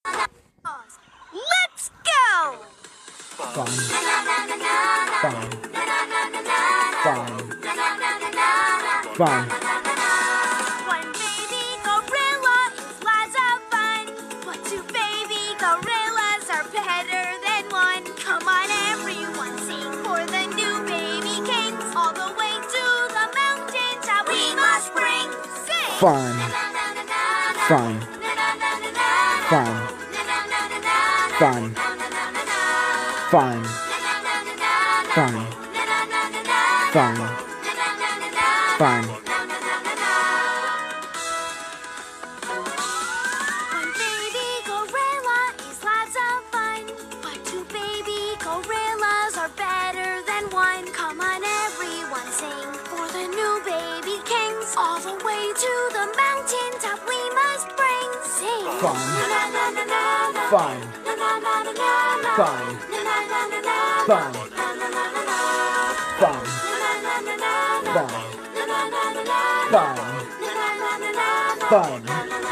Let's go! Fun. Fun. Fun. Fun. One baby gorilla is lots of fun, but two baby gorillas are better than one. Come on, everyone, sing for the new baby kings. All the way to the mountain top we must bring. Sing! Fun. Fun. Fun. Fun. Fun. Fun. Fun. Fun. One baby gorilla is lots of fun, but two baby gorillas are better than one. Come on, everyone, sing for the new baby kings. All the way to the mountain top we must bring. Sing! Fun. Fun. Fun. Fun. Fun. Fun. Fun. Fun.